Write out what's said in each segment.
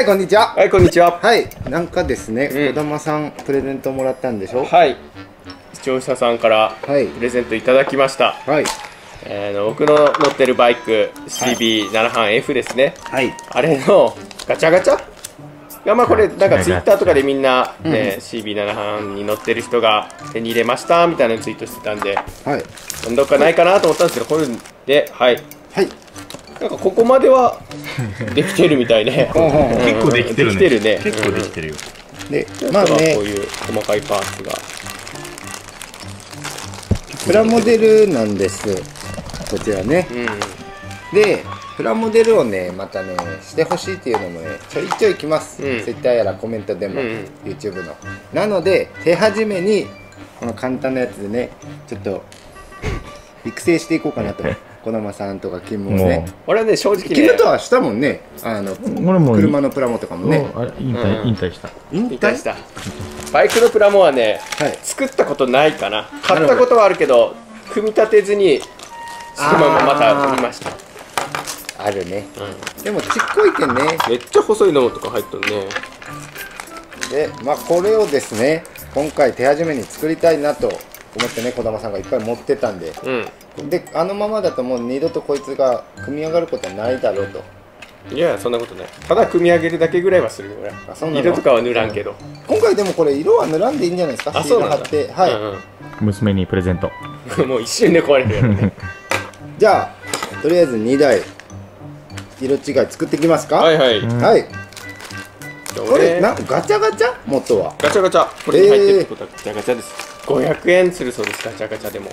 こんにちは。 はい、こんにちは。 はい、なんかですね、 うん児玉さんプレゼントもらったんでしょ。 はい。視聴者さんからはいプレゼントいただきました。 はい僕の乗ってるバイク CB7 半 F ですね。 はい。 あれのガチャガチャが、まあこれなんかツイッターとかでみんな、ねCB7 半に乗ってる人が手に入れましたみたいなツイートしてたんで、 はいどっかないかなと思ったんですけど、これで、はい。 はい。 なんかここまではできてるみたいね。 結構できてるね。 できてるね。 結構できてるよ。 で、 まあこうまあね、 いう細かいパーツが。 プラモデルなんです。こちらね。で、プラモデルをね、またね、してほしいっていうのもね、ちょいちょい来ます。Twitter やらコメントでも、YouTube の。なので、手始めに、この簡単なやつでね、ちょっと、育成していこうかなと。児玉さんとかキムをね。 俺はね、正直ね。 キムとはしたもんね。 俺も車のプラモとかもね。 あれ引退した。 引退した。バイクのプラモはね、作ったことないかな。買ったことはあるけど、組み立てずに、そのまままた売りました。 あるね。でもちっこいけんね。 めっちゃ細いのとか入っとるね。 で、まあこれをですね、今回手始めに作りたいなと思ってね、児玉さんがいっぱい持ってたんで。で、あのままだともう二度とこいつが組み上がることはないだろうと。 いや、そんなことない。ただ組み上げるだけぐらいはするよ、俺。色とかは塗らんけど。 今回でもこれ色は塗らんでいいんじゃないですか。シール貼って。はい。 娘にプレゼント。 もう一瞬で壊れるよね。 じゃあ、とりあえず2台、色違い作っていきますか。 はいはい。 はい。これ、ガチャガチャ元は。 ガチャガチャ。これに入ってるってことはガチャガチャです。500円するそうです、ガチャガチャでも。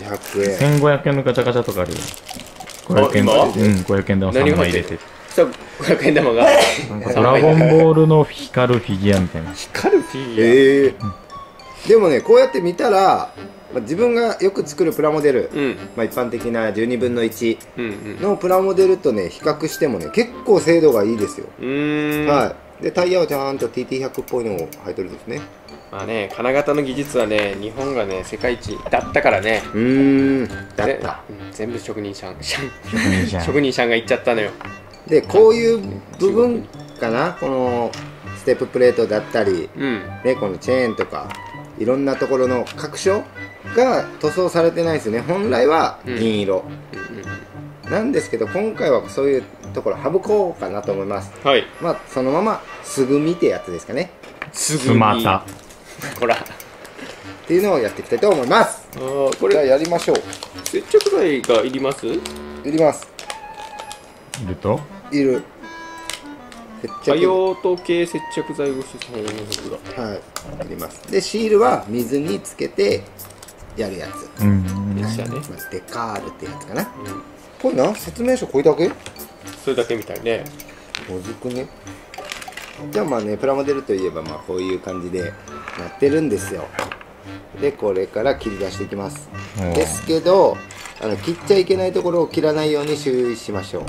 500円。 1500円のガチャガチャとかあるよ。500円500円玉3枚入れて。 そう、500円玉が。 ドラゴンボールの光るフィギュアみたいな。 光るフィギュア。でもね、こうやって見たら、自分がよく作るプラモデル、一般的な12分の1のプラモデルとね、比較してもね、結構精度がいいですよ。はい。で、タイヤはちゃんと TT100 っぽいのを入ってるんですね。 まあね、金型の技術はね、日本がね、世界一だったからね。 だった。 全部職人さんが言っちゃったのよ。 で、こういう部分かな、このステッププレートだったり、ね、このチェーンとか、いろんなところの拡張が塗装されてないですよね。本来は銀色なんですけど、今回はそういうところ省こうかなと思います。はい。まあそのまますぐ見てやつですかね。 すぐ見た。ほら。 っていうのをやっていきたいと思います。これじゃあやりましょう。 接着剤がいります？ いります。 いると？ いる。 多用途系接着剤をはい、いります。で、シールは水につけてやるやつ。 でしたね。 デカールってやつかな。これな、説明書これだけ？ それだけみたいね。 もずくね。じゃあまあね、プラモデルといえばまあこういう感じでやってるんですよ。で、これから切り出していきます。ですけど、切っちゃいけないところを切らないように注意しましょう。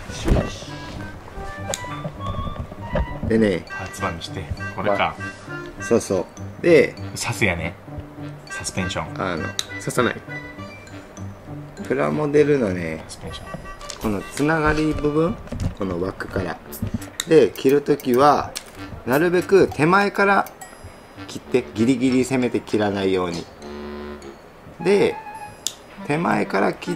でね、 発売してこれか。 そうそう。で、 サスやね。サスペンション。 刺さない。 プラモデルのね、このつながり部分、この枠からで切るときはなるべく手前から切って、ギリギリ攻めて切らないように。で、手前から切って、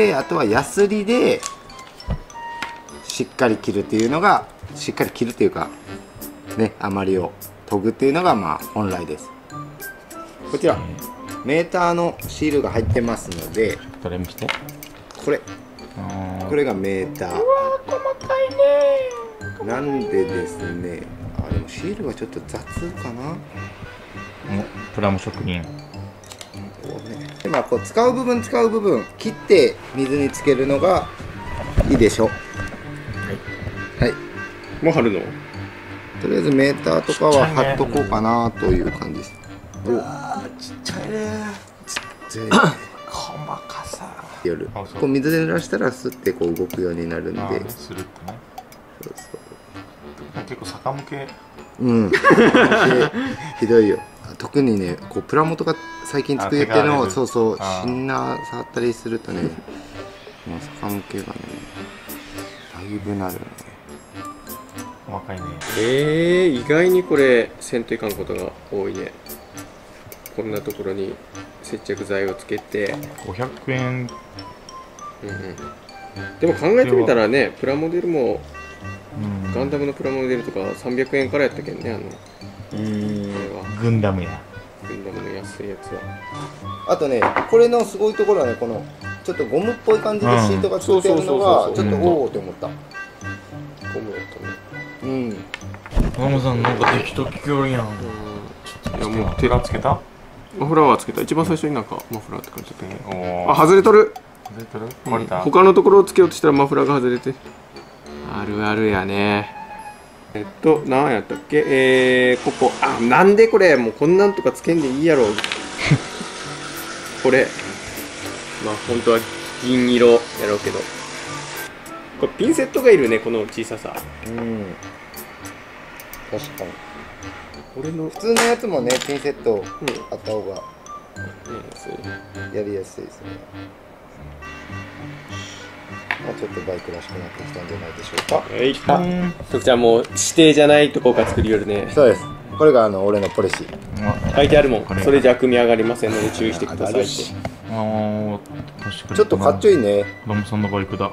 あとはヤスリでしっかり切るっていうのが、しっかり切るっていうかね、余りを研ぐっていうのがまあ本来です。こちらメーターのシールが入ってますので、 どれ見して。 これがメーター。 うわー、細かいね。 なんでですね、でもシールはちょっと雑かな。 プラモ職人。 で、まあこう使う部分切って水につけるのがいいでしょう。はい。 もう貼るの？ とりあえずメーターとかは貼っとこうかなという感じです。 うわー、ちっちゃいね。 ちっちゃい。 細かさ。 夜。こう水で濡らしたらスッてこう動くようになるんで。 するってね。 そうそう。 結構逆向け。 ひどいよ。特にね、こうプラモとか最近作っての、そうそう、シンナー触ったりするとね、もう逆向けがね、だいぶなるね。 細かいね。 意外にこれせんといかんことが多いね。こんなところに接着剤をつけて。 500円。 でも考えてみたらね、プラモデルも、ガンダムのプラモデルとか300円からやったけんね、 グンダムや。 ガンダムの安いやつは。 あとね、これのすごいところはね、このちょっとゴムっぽい感じでシートがついてるのがちょっとおおって思った。 ゴムやったね。 ママさんなんか適当聞こえるやん。 いやもう手がつけた？マフラーはつけた。一番最初になんかマフラーって感じだったね。あ、外れとる。他のところをつけようとしたらマフラーが外れて。あるあるやね。何やったっけ、ここ、なんでこれ、もうこんなんとかつけんでいいやろ。これ、まあ本当は銀色やろうけど、これピンセットがいるね、この小ささ。 確かに。 俺の普通のやつもね、ピンセットあった方がやりやすいですね。まあちょっとバイクらしくなってきたんじゃないでしょうか。 徳ちゃんもう指定じゃないとこから作りよるね。 そうです。これが俺のポリシー。 書いてあるもん。それじゃ組み上がりませんので注意してくださいって。 ちょっとかっちょいいね。 子供さんのバイクだ。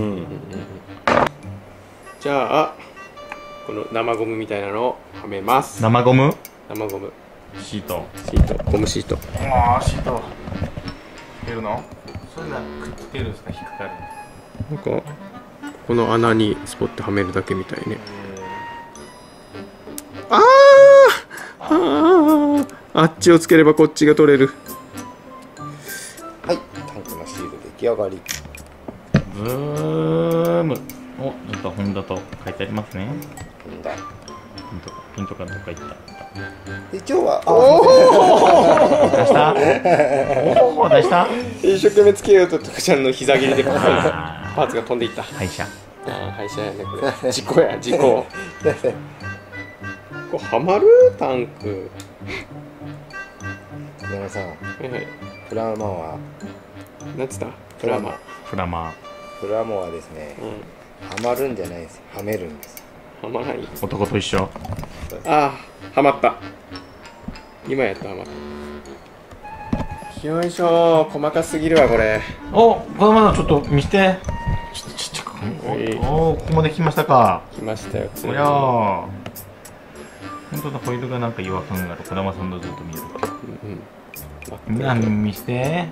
じゃあこの生ゴムみたいなのをはめます。 生ゴム？ 生ゴム。 シート。 ゴムシート。 シート。出るの？そんなくっつけるんですか、引っかかる。 なんかこの穴にスポッてはめるだけみたいね。あっちをつければこっちが取れる。 はい、タンクのシール出来上がり。 ブーム。お、ちょっとホンダと書いてありますね。ピンとかどっか行った。 一応は出した。 一生懸命つけようと徳ちゃんの膝切りでパーツが飛んでいった。 廃車。 廃車やねこれ。事故や事故。これはまるタンク。 山さん、プラモはなんつった？プラマ。 プラモはですね、はまるんじゃないですよ、はめるんです。 はまらない。 男と一緒。 はまった。今やったはまった。よいしょ、細かすぎるわこれ。 お、これまだちょっと見して。ちょっとちっちゃく。お、ここまで来ましたか。 来ましたよ。 おやー。本当だ、ホイールがなんか違和感がある。児玉さんのずっと見える。見して。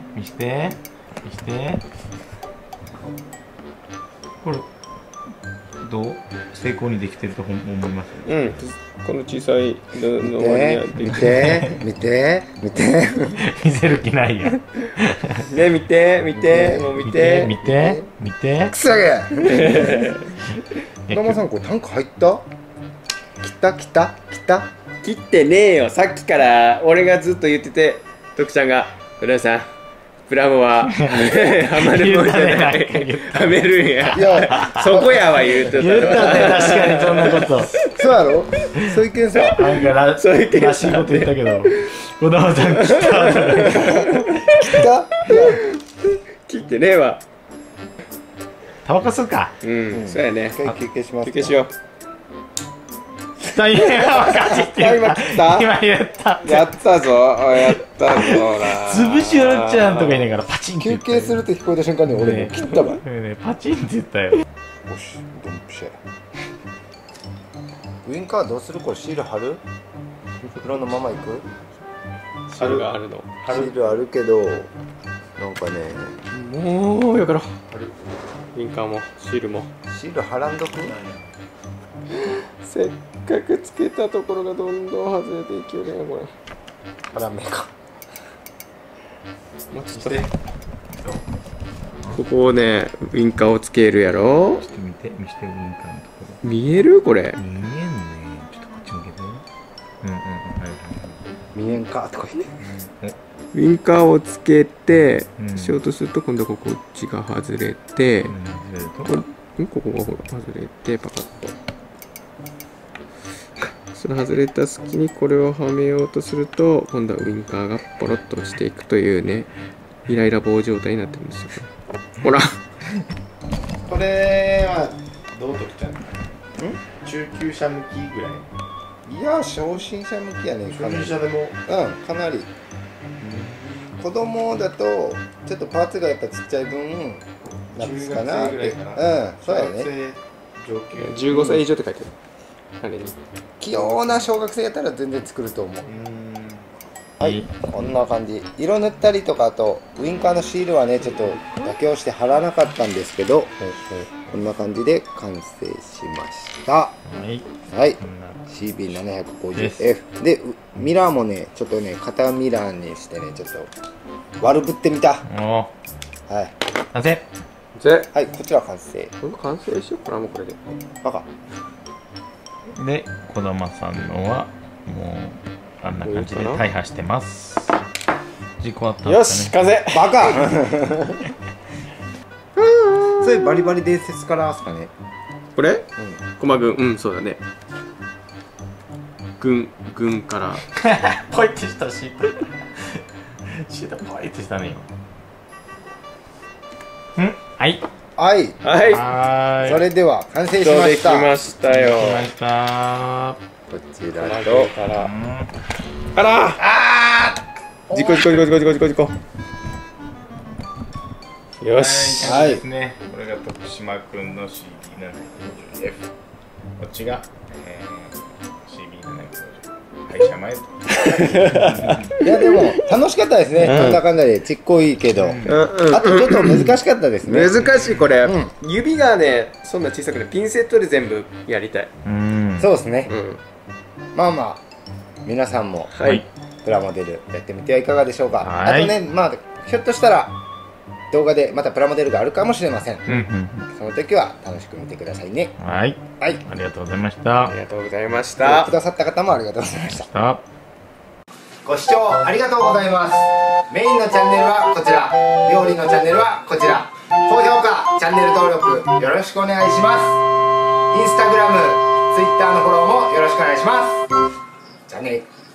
これどう成功にできてると思います？ この小さいの見て見せる気ないや。 ね、見てもう見てくそげ。児玉さん、これタンク入った？来た切ってねえよ。さっきから俺がずっと言ってて、徳ちゃんが浦井さんプラモははまるもんじゃない、はめるんや。いや、そこやわ言うてた。 言ったね、確かにそんなこと。 そうやろ？そういう件さ、 なんからしいこと言ったけど、児玉さん来た。 切ってねえわ。 タバコ吸うか。 そうやね。 休憩します。 休憩しよう。 今言った。 やったぞ。やったぞ。 潰しよっちゃんとか言いながらパチンって。 休憩するって聞こえた瞬間に俺も切ったわ。 パチンって言ったよ。 よし、ドンピシャ。ウインカーどうする？これシール貼る？袋のままいく？ シールがあるの。 シールあるけど、なんかね。 もうやからウインカーもシールも。 シール貼らんどく？ せっかくつけたところがどんどん外れていきよるやんこれ。 貼らんめか。 もうちょっとここをね、ウインカーをつけるやろ。 ちょっと見してウインカーのところ。 見えるこれ？ 見えんね。ちょっとこっち向けて。 見えんかとか言って。 ウインカーをつけて、しようとすると今度はこっちが外れて、ここがほら外れてパカッと。その外れた隙にこれをはめようとすると今度はウインカーがポロッと落ちていくというね、イライラ棒状態になってるんですよ。ほらこれはどうときちゃう？ 中級者向きぐらい。 いや初心者向きやね。 初心者でもかなり、子供だとちょっとパーツがやっぱちっちゃい分なんですかなって。そうやね。 15歳以上って書いてある。あれに器用な小学生やったら全然作ると思う。はい、こんな感じ。色塗ったりとか、あとウインカーのシールはねちょっと妥協して貼らなかったんですけど、こんな感じで完成しました。はい、CB750F でミラーもねちょっとね片ミラーにしてねちょっと悪ぶってみた。はい、 完成。 はい、こちら完成。 完成しようかな、もうこれで。 バカで、児玉さんのはもうあんな感じで大破してます。事故あったんですかね。 よし、風バカそれバリバリ伝説からですかね。 これ駒軍、そうだね。軍からポイってしたシートシートポイってしたね今。はいはい、 それでは完成しました。 できましたよ。 こちらとあら事故よし。 はいですね。これが徳島くんの CB750F、 こっちが、CB750 会社前といやでも楽しかったですね。なんだかんだでちっこいけど、あとちょっと難しかったですね。 難しいこれ、指がねそんな小さくてピンセットで全部やりたい。 そうですね。まあまあ皆さんもプラモデルやってみてはいかがでしょうか。あとね、まあひょっとしたら動画でまたプラモデルがあるかもしれません。その時は楽しく見てくださいね。 はい、ありがとうございました。 ありがとうございました。 くださった方もありがとうございました。ご視聴ありがとうございます。メインのチャンネルはこちら、料理のチャンネルはこちら。高評価、チャンネル登録よろしくお願いします。インスタグラム、ツイッターのフォローもよろしくお願いします。じゃあね。